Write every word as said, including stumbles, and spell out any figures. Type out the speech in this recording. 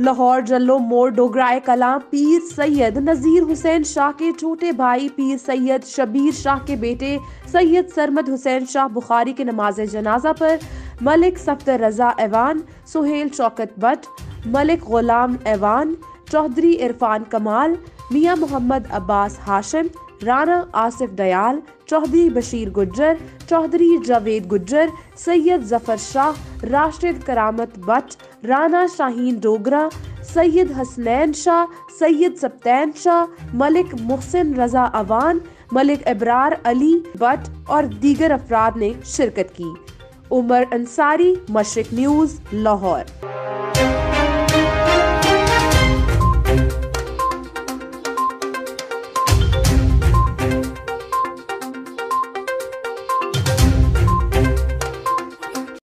लाहौर जल्लो मोड़ डोगराए कलां पीर सैयद नजीर हुसैन शाह के छोटे भाई पीर सैयद शबीर शाह के बेटे सैयद सरमद हुसैन शाह बुखारी के नमाज जनाजा पर मलिक सफ्दर रजा ऐवान, सुहेल शौकत बट, मलिक गुलाम ऐवान, चौधरी इरफान कमाल, मियां मोहम्मद अब्बास हाशिम, राना आसिफ दयाल, चौधरी बशीर गुज्जर, चौधरी जावेद गुज्जर, सैयद जफर शाह, राशिद करामत बट, राना शाहीन डोगरा, सैयद हसनैन शाह, सैयद सप्तैन शाह, मलिक मुहसिन रजा अवान, मलिक इब्रार अली बट और दीगर अफराद ने शिरकत की। उमर अंसारी, मशरिक न्यूज, लाहौर।